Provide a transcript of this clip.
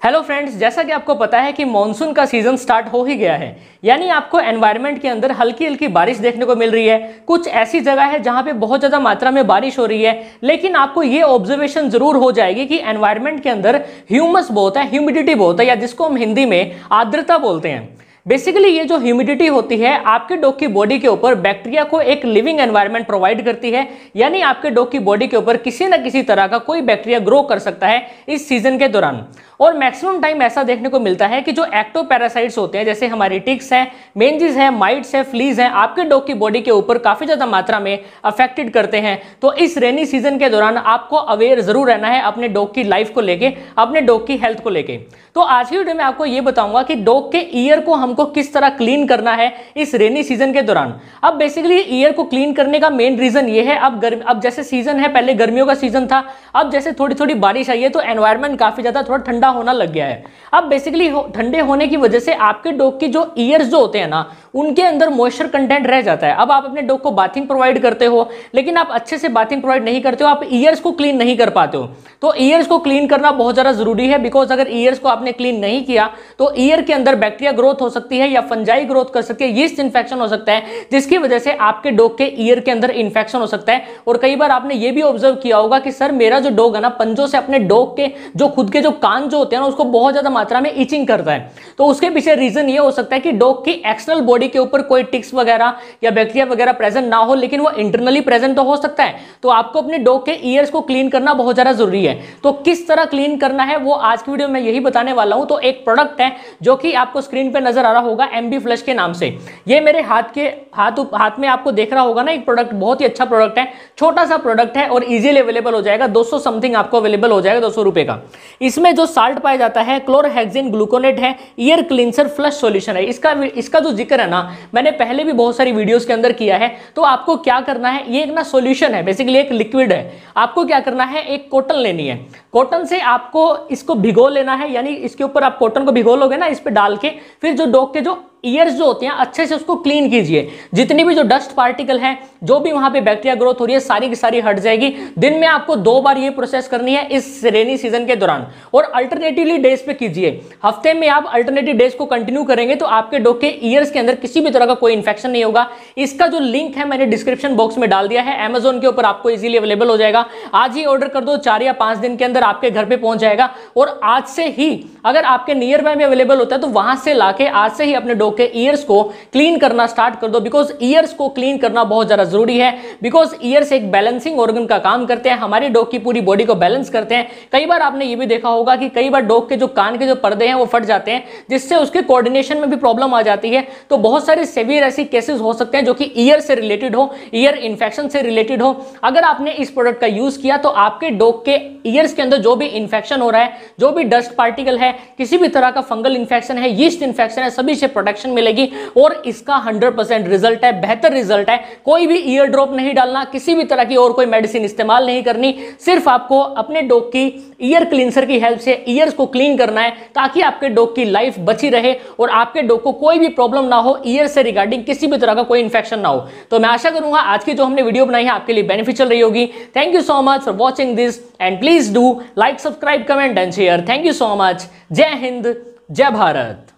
Hello friends, जैसा कि आपको पता है कि मॉनसून का सीजन स्टार्ट हो ही गया है। यानी आपको एनवायरनमेंट के अंदर हल्की हल्की बारिश देखने को मिल रही है। कुछ ऐसी जगह है जहां पे बहुत ज़्यादा मात्रा में बारिश हो रही है, लेकिन आपको ये ऑब्जर्वेशन जरूर हो जाएगी कि एनवायरनमेंट के अंदर ह्यूमस बहुत है, ह्यूमिडिटी बहुत है, या जिसको हम हिंदी में आर्द्रता बोलते हैं। बेसिकली ये जो ह्यूमिडिटी होती है आपके डॉग की बॉडी के ऊपर बैक्टीरिया को एक लिविंग एनवायरनमेंट प्रोवाइड करती है। यानी आपके डॉग की बॉडी के ऊपर किसी न किसी तरह का कोई बैक्टीरिया ग्रो कर सकता है इस सीजन के दौरान। और मैक्सिमम टाइम ऐसा देखने को मिलता है कि जो एक्टोपैरासाइट्स होते हैं, जैसे हमारी टिक्स हैं, मेंजिस हैं, माइट्स हैं, फ्लीज हैं, आपके डॉग की बॉडी के ऊपर काफी ज्यादा मात्रा में अफेक्टेड करते हैं। तो इस रेनी सीजन के दौरान आपको अवेयर जरूर रहना है अपने डॉग की लाइफ को लेके, अपने डॉग की हेल्थ को लेके। तो आज की वीडियो में आपको ये बताऊंगा कि डॉग के ईयर को हमको किस तरह क्लीन करना है इस रेनी सीजन के दौरान। अब बेसिकली ईयर को क्लीन करने का मेन रीजन ये है, अब जैसे सीजन है, पहले गर्मियों का सीजन था, अब जैसे थोड़ी थोड़ी बारिश आई है तो एनवायरनमेंट काफी ज्यादा थोड़ा ठंडा होना लग गया है। अब बेसिकली ठंडे होने की वजह से आपके डॉग की जो ईयर्स जो होते हैं ना, उनके अंदर मॉइस्चर कंटेंट रह जाता है। अब आप अपने डॉग को बाथिंग प्रोवाइड करते हो, लेकिन आप अच्छे से बाथिंग प्रोवाइड नहीं करते हो, आप ईयर्स को क्लीन नहीं कर पाते हो। तो ईयर्स को क्लीन करना बहुत ज्यादा जरूरी है, बिकॉज अगर ईयर्स को आपने क्लीन नहीं किया तो ईयर के अंदर बैक्टीरिया ग्रोथ हो सकती है, या फंजाई ग्रोथ कर सकती है, यीस्ट इंफेक्शन हो सकता है, जिसकी वजह से आपके डॉग के ईयर के अंदर इंफेक्शन हो सकता है। और कई बार आपने ये भी ऑब्जर्व किया होगा कि सर मेरा जो डॉग है ना, पंजों से अपने डॉग के जो खुद के जो कान जो होते हैं ना, उसको बहुत ज्यादा मात्रा में इचिंग करता है। तो उसके पीछे रीजन ये हो सकता है कि डॉग की एक्सटर्नल बॉडी के ऊपर कोई टिक्स वगैरह या बैक्टीरिया वगैरह प्रेजेंट ना हो, लेकिन वो इंटरनली प्रेजेंट तो हो सकता है। तो आपको अपने डॉग के ईयर्स को क्लीन करना बहुत ज्यादा जरूरी है। तो किस तरह क्लीन करना है वो आज की वीडियो में यही बताने वाला हूं। तो एक प्रोडक्ट है जो कि आपको स्क्रीन पे नजर आ रहा होगा, एमबी फ्लश के नाम से। ये मेरे हाथ में आपको देख रहा होगा ना, एक प्रोडक्ट बहुत ही अच्छा प्रोडक्ट है, छोटा सा प्रोडक्ट है और इजीली अवेलेबल हो जाएगा। 200 समथिंग आपको अवेलेबल हो जाएगा, 200 रुपए का। इसमें जो साल्ट पाया जाता है क्लोरहेक्सिन ग्लूकोनेट है, ईयर क्लींसर फ्लश सॉल्यूशन है। इसका जो जिक्र है ना, मैंने पहले भी बहुत सारी वीडियोस के अंदर किया है। तो आपको क्या करना है, ये एक ना सॉल्यूशन है, बेसिकली एक लिक्विड है। आपको क्या करना है, एक कॉटन लेनी है, कॉटन से आपको इसको भिगो लेना है। यानी इसके ऊपर आप कॉटन को भिगो लोगे ना, इस पे डाल के फिर जो डॉग के जो ईयर्स जो होते हैं अच्छे से उसको क्लीन कीजिए। जितनी भी जो डस्ट पार्टिकल है, जो भी वहां पे बैक्टीरिया ग्रोथ हो रही है, सारी की सारी हट जाएगी। दिन में आपको 2 बार ये प्रोसेस करनी है इस रेनी सीजन के दौरान, और अल्टरनेटिवली डेज पे कीजिए। हफ्ते में आप अल्टरनेटिव डेज को कंटिन्यू करेंगे तो आपके डॉग के ईयर्स के अंदर किसी भी तरह का कोई इंफेक्शन नहीं होगा। इसका जो लिंक है मैंने डिस्क्रिप्शन बॉक्स में डाल दिया है, अमेजोन के ऊपर आपको इजीली अवेलेबल हो जाएगा। आज ही ऑर्डर कर दो, 4 या 5 दिन के अंदर आपके घर पे पहुंच जाएगा। और आज से ही अगर आपके नियर बाय में अवेलेबल होता है तो वहां से लाके आज से ही अपने डॉग के ईयर्स को क्लीन करना स्टार्ट कर दो, बिकॉज ईयर्स को क्लीन करना बहुत ज्यादा जरूरी है। बिकॉज ईयर्स एक बैलेंसिंग ऑर्गन का काम करते हैं, हमारी डॉग की पूरी बॉडी को बैलेंस करते हैं। कई बार आपने ये भी देखा होगा कि कई बार डॉग के जो कान के जो पर्दे हैं वो फट जाते हैं, जिससे उसके कोऑर्डिनेशन में भी प्रॉब्लम आ जाती है। तो बहुत सारे सेवियर ऐसी केसेस हो सकते हैं जो कि ईयर से रिलेटेड हो, ईयर इंफेक्शन से रिलेटेड हो। अगर आपने इस प्रोडक्ट का यूज किया तो आपके डॉग के ईयर्स के अंदर जो भी इंफेक्शन हो रहा है, जो भी डस्ट पार्टिकल है, किसी भी तरह का फंगल इंफेक्शन है, यीस्ट इंफेक्शन है, सभी से प्रोटेक्शन मिलेगी। और इसका 100% रिजल्ट है, बेहतर रिजल्ट है। कोई भी ईयर ड्रॉप नहीं डालना, किसी भी तरह की और कोई मेडिसिन इस्तेमाल नहीं करनी, सिर्फ आपको अपने डॉग की ईयर क्लींसर की हेल्प से ईयर्स को क्लीन करना है, ताकि आपके डॉग की लाइफ बची रहे और आपके डॉग को कोई भी प्रॉब्लम ना हो, ईयर से रिगार्डिंग किसी भी तरह का कोई इंफेक्शन ना हो। तो मैं आशा करूंगा आज की जो हमने वीडियो बनाई है आपके लिए बेनिफिशियल रही होगी। Thank you so much for watching this and please do like, subscribe, comment and share. Thank you so much. जय हिंद, जय भारत।